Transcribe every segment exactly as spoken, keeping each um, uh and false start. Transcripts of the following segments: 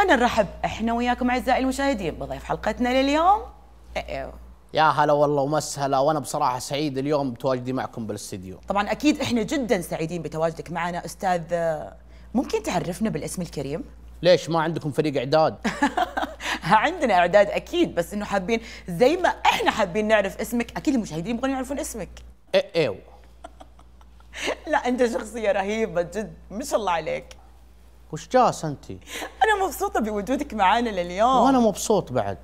خلينا نرحب احنا وياكم اعزائي المشاهدين بضيف حلقتنا لليوم. أيوه. يا هلا والله ومسهلا، وانا بصراحه سعيد اليوم بتواجدي معكم بالاستديو. طبعا اكيد احنا جدا سعيدين بتواجدك معنا استاذ. ممكن تعرفنا بالاسم الكريم؟ ليش ما عندكم فريق اعداد؟ عندنا اعداد اكيد، بس انه حابين زي ما احنا حابين نعرف اسمك، اكيد المشاهدين يبغون يعرفون اسمك. ايه ايو. لا انت شخصيه رهيبه جد، ما شاء الله عليك. وش جاس انت؟ انا مبسوطه بوجودك معانا لليوم. وانا مبسوط بعد.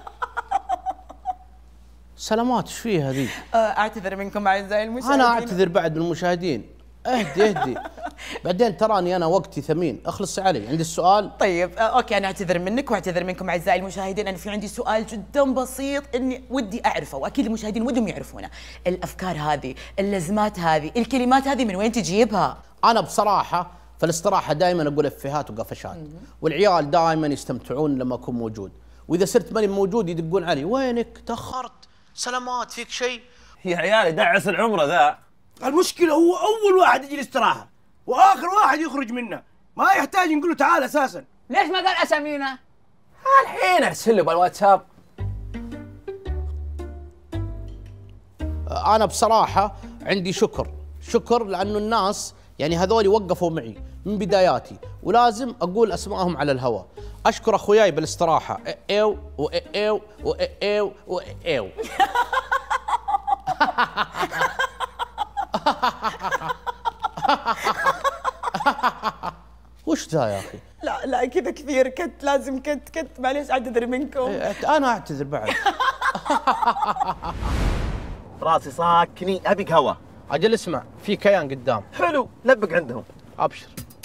سلامات، ايش فيها ذي؟ اعتذر منكم اعزائي المشاهدين. انا اعتذر بعد من المشاهدين. اهدي اهدي. بعدين تراني انا وقتي ثمين، اخلص علي، عندي السؤال. طيب اوكي، انا اعتذر منك واعتذر منكم اعزائي المشاهدين. انا في عندي سؤال جدا بسيط اني ودي اعرفه، واكيد المشاهدين ودهم يعرفونه. الافكار هذه، اللزمات هذه، الكلمات هذه من وين تجيبها؟ انا بصراحه في الاستراحه دائما اقول افيهات وقفشات، والعيال دائما يستمتعون لما اكون موجود، واذا صرت ماني موجود يدقون علي، وينك؟ تاخرت، سلامات، فيك شيء؟ يا عيالي دعس العمره ذا. المشكلة هو أول واحد يجي الاستراحة وآخر واحد يخرج منه، ما يحتاج نقول له تعال أساساً. ليش ما قال أسامينا؟ الحين أرسل له بالواتساب. أنا بصراحة عندي شكر، شكر لأنه الناس يعني هذول وقفوا معي من بداياتي، ولازم أقول أسمائهم على الهواء. أشكر أخوياي بالاستراحة، إيو وإيو وإيو وإيو. وش ذا يا اخي؟ لا لا كذا كثير، كت لازم كت كت معليش اعتذر منكم. انا اعتذر بعد. راسي صاكني، ابي قهوه. اجل اسمع، في كيان قدام. حلو، لبق عندهم. ابشر.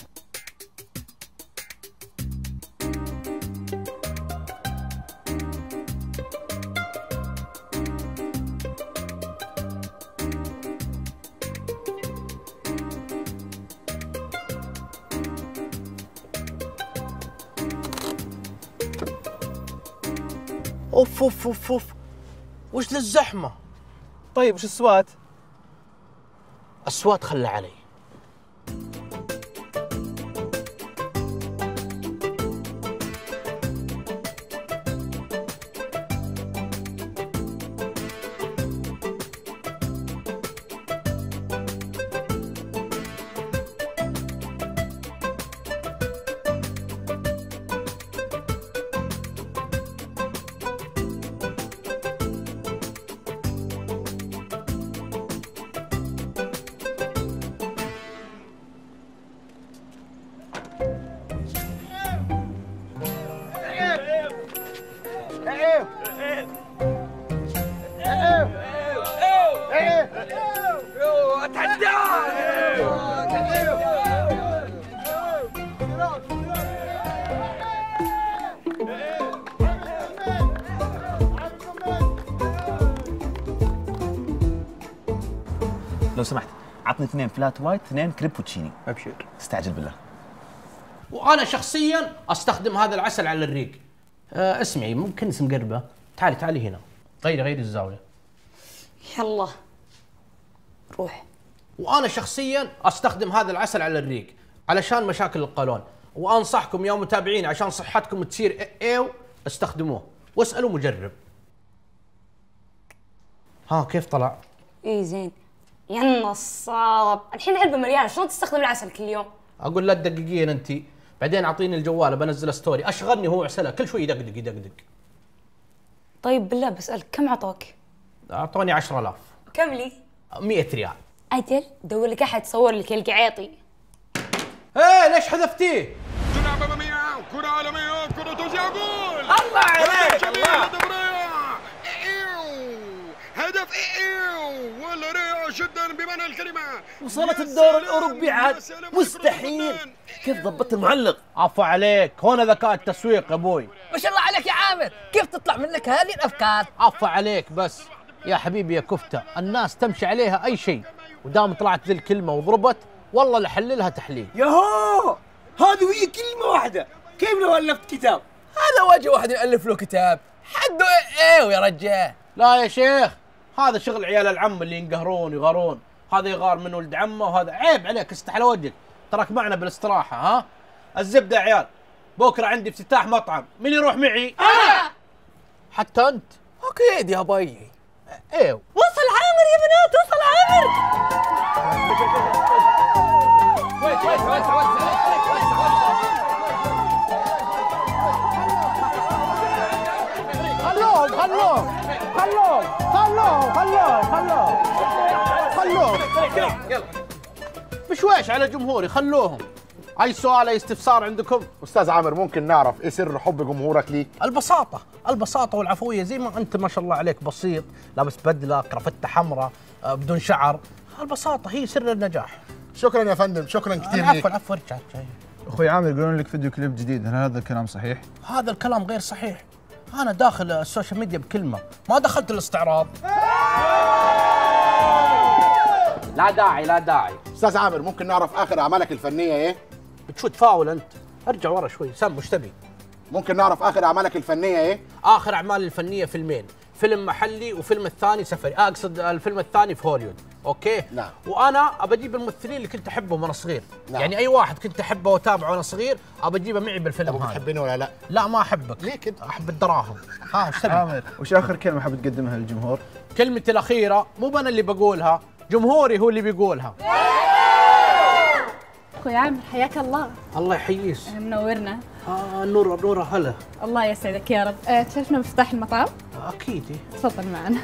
اوف اوف اوف اوف، وش ذا الزحمة؟ طيب وش السوات؟ السوات خلى علي. لو سمحت عطني اثنين فلات وايت، اثنين كريبوتشيني. أبشر. استعجل بالله. وانا شخصيا استخدم هذا العسل على الريق. أه اسمعي، ممكن اسم قربه؟ تعالي تعالي هنا، غيري غيري الزاويه. يلا روح. وانا شخصيا استخدم هذا العسل على الريق علشان مشاكل القولون، وانصحكم يا متابعين عشان صحتكم تصير ايو استخدموه، واسالوا مجرب. ها كيف طلع؟ اي زين. يا نصاب، الحين علبة مليانة، شلون تستخدم العسل كل يوم؟ اقول لا تدققين انت، بعدين اعطيني الجوال بنزل ستوري، اشغلني هو عسله كل شوي يدقدق يدقدق. طيب بالله بسألك، كم عطوك؟ اعطوني عشرة آلاف. كم لي؟ مئة ريال. أجل دور لك أحد يصور لك القعيطي. ايه ليش حذفتيه؟ كرة أمامية، كرة عالمية، كرة توزيع جول. الله عليك الله. هدف رائع. هدف ولا رائع جدا بمعنى الكلمة. وصلت الدور الأوروبي عاد، مستحيل. كيف ضبطت المعلق؟ عفو عليك، هنا ذكاء التسويق يا ابوي. ما شاء الله عليك يا عامر، كيف تطلع منك هذه الأفكار؟ عفو عليك بس يا حبيبي يا كفتة، الناس تمشي عليها أي شيء، ودام طلعت ذي الكلمة وضربت والله لحللها تحليل. ياهو، هذه هي كلمة واحدة، كيف لو ألفت كتاب؟ هذا وجه واحد يألف له كتاب، حده ايه يا رجال. لا يا شيخ، هذا شغل عيال العم اللي ينقهرون يغارون، هذا يغار من ولد عمه، وهذا عيب عليك، استحلى وجهك، تراك معنا بالاستراحة. ها الزبدة يا عيال، بكره عندي افتتاح مطعم، مين يروح معي؟ انا. حتى انت؟ اكيد يا بي. ايوه. وصل عامر يا بنات، وصل عامر. وسع وسع وسع. خلوهم خلوهم خلوهم خلوهم خلوهم خلوهم خلوهم يلا بشويش على جمهوري، خلوهم. اي سؤال اي استفسار عندكم؟ استاذ عامر، ممكن نعرف ايه سر حب جمهورك ليك؟ البساطة، البساطة والعفوية، زي ما انت ما شاء الله عليك بسيط، لابس بدلة، كرافتة حمراء، بدون شعر، البساطة هي سر النجاح. شكرا يا فندم، شكرا كثير لك. عفوا عفوا ارجع. اخوي عامر يقولون لك فيديو كليب جديد، هل هذا الكلام صحيح؟ هذا الكلام غير صحيح. انا داخل السوشيال ميديا بكلمة، ما دخلت الاستعراض. لا داعي لا داعي. استاذ عامر، ممكن نعرف اخر اعمالك الفنيه ايه؟ بتشوت فاول انت، ارجع ورا شوي. سام وش تبي؟ ممكن نعرف اخر اعمالك الفنيه ايه؟ اخر اعمالي الفنيه فيلمين، فيلم محلي وفيلم الثاني سفري، اقصد الفيلم الثاني في هوليوود، اوكي؟ نعم. وانا ابى اجيب الممثلين اللي كنت احبهم وانا صغير. نعم. يعني اي واحد كنت احبه واتابعه وانا صغير ابى اجيبه معي بالفيلم ابو هذا. بتحبني ولا لا؟ لا ما احبك. ليه كده؟ احب الدراهم. ها وش تبي؟ عامر، وش اخر كلمه حاب تقدمها للجمهور؟ كلمتي الاخيره مو انا اللي بقولها، جمهوري هو اللي بيقولها. اخوي عامر حياك الله. الله يحييك. منورنا. اه نورة نورة هلا. الله يسعدك يا رب. أه تشرفنا بافتتاح المطعم؟ اكيد. تفضل معنا.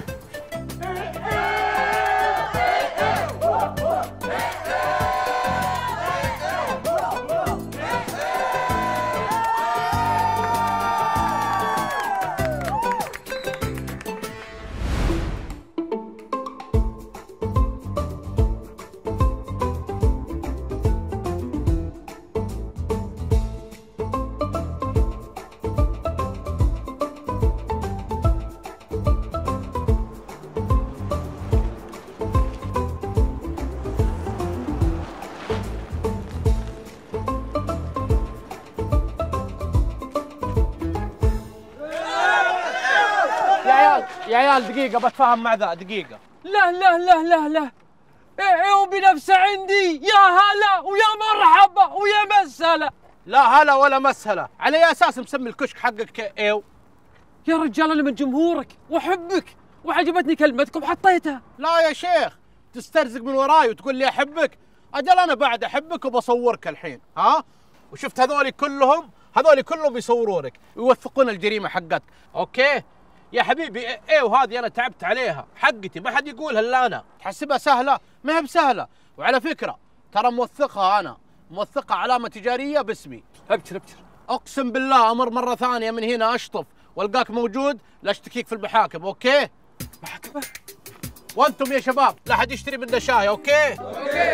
يا عيال دقيقة بتفاهم مع ذا دقيقة. لا لا لا لا لا، ايو بنفسه عندي، يا هلا ويا مرحبا ويا مسهلا. لا هلا ولا مسهلا، على اي اساس مسمي الكشك حقك ايو؟ يا رجال انا من جمهورك واحبك وعجبتني كلمتكم حطيتها. لا يا شيخ تسترزق من وراي وتقول لي احبك، اجل انا بعد احبك وبصورك الحين، ها؟ وشفت هذول كلهم، هذول كلهم يصورونك ويوثقون الجريمة حقتك، اوكي؟ يا حبيبي ايه وهذه انا تعبت عليها، حقتي ما حد يقولها الا انا، تحسبها سهله؟ ما هي بسهله، وعلى فكره ترى موثقها انا، موثقها علامه تجاريه باسمي. ابشر ابشر. اقسم بالله امر مره ثانيه من هنا اشطف والقاك موجود لا اشتكيك في المحاكم، اوكي؟ محاكمه؟ وانتم يا شباب لا حد يشتري منا شاي، اوكي؟ اوكي.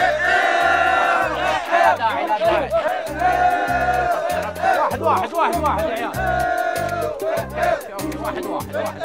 لا داعي لا داعي. واحد واحد واحد واحد يا عيال. واحد واحد واحد.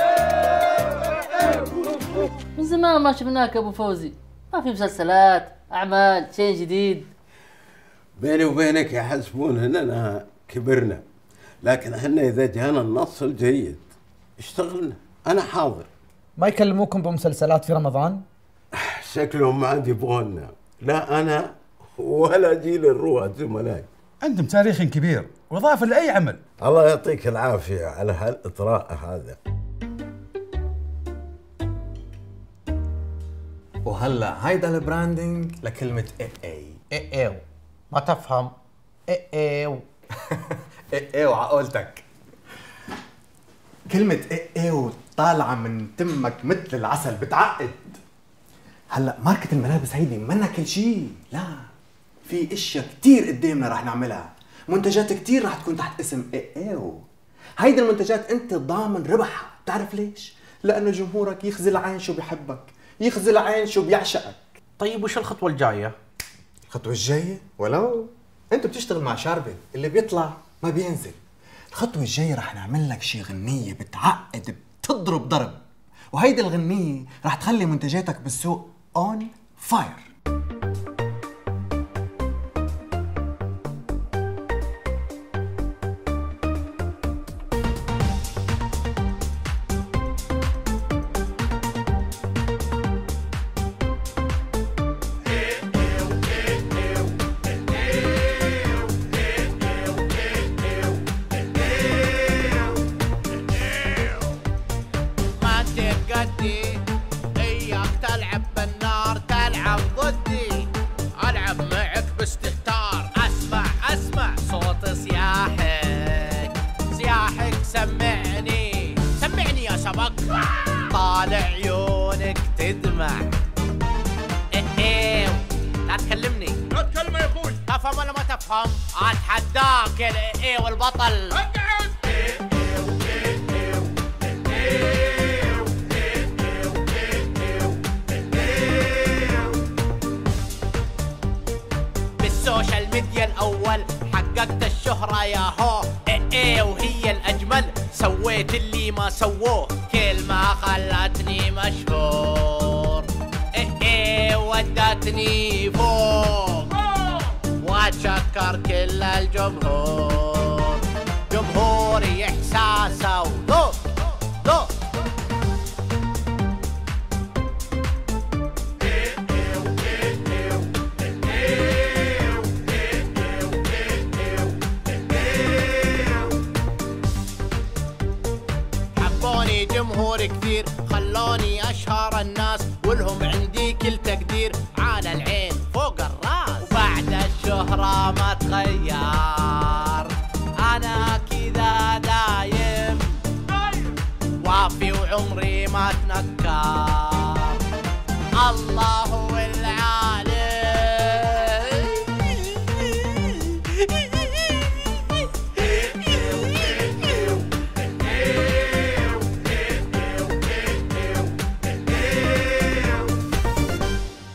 من زمان ما شفناك ابو فوزي، ما في مسلسلات، اعمال، شيء جديد. بيني وبينك يا حسبون اننا كبرنا، لكن احنا اذا جانا النص الجيد اشتغلنا، انا حاضر. ما يكلموكم بمسلسلات في رمضان؟ شكلهم ما عاد يبغونا، لا انا ولا جيل الرواد زملائي. عندهم تاريخ كبير واضافه لاي عمل. الله يعطيك العافيه على هالاطراء هذا. وهلا هيدا البراندنج لكلمه اي اي اي ايو، ما تفهم؟ اي ايو. اي ايو عقولتك. كلمه اي ايو طالعه من تمك مثل العسل، بتعقد. هلا ماركة الملابس هيدي منا كل شيء، لا، في اشياء كتير قدامنا رح نعملها، منتجات كتير رح تكون تحت اسم اي ايو. هيدي المنتجات انت ضامن ربحها، بتعرف ليش؟ لانه جمهورك يخزي العين شو بيحبك، يخزي العين شو بيعشقك. طيب وش الخطوة الجاية؟ الخطوة الجاية؟ ولو انت بتشتغل مع شاربل، اللي بيطلع ما بينزل. الخطوة الجاية رح نعمل لك شي غنية بتعقد، بتضرب ضرب، وهيدي الغنية رح تخلي منتجاتك بالسوق اون فاير. خدي، اياك تلعب بالنار تلعب ضدي، العب معك باستهتار. اسمع اسمع صوت صياحك، صياحك سمعني سمعني يا شبك، طالع عيونك تدمع. ايه لا تكلمني، لا تكلمه يا اخوي. تفهم ولا ما تفهم؟ اتحداك يا ايه والبطل. اقعد. بالسوشيال ميديا الاول حققت الشهرة يا هو، ايه ايه وهي الاجمل، سويت اللي ما سووه، كلمة خلتني مشهور، ايه ايه ودتني فوق، واتشكر كل الجمهور، جمهوري احساسه وذوق ذوق. حبوني جمهور كثير، خلوني اشهر الناس، ولهم عندي كل تقدير، على العين فوق الراس، وبعد الشهرة ما تغير، انا كذا دايم وافي وعمري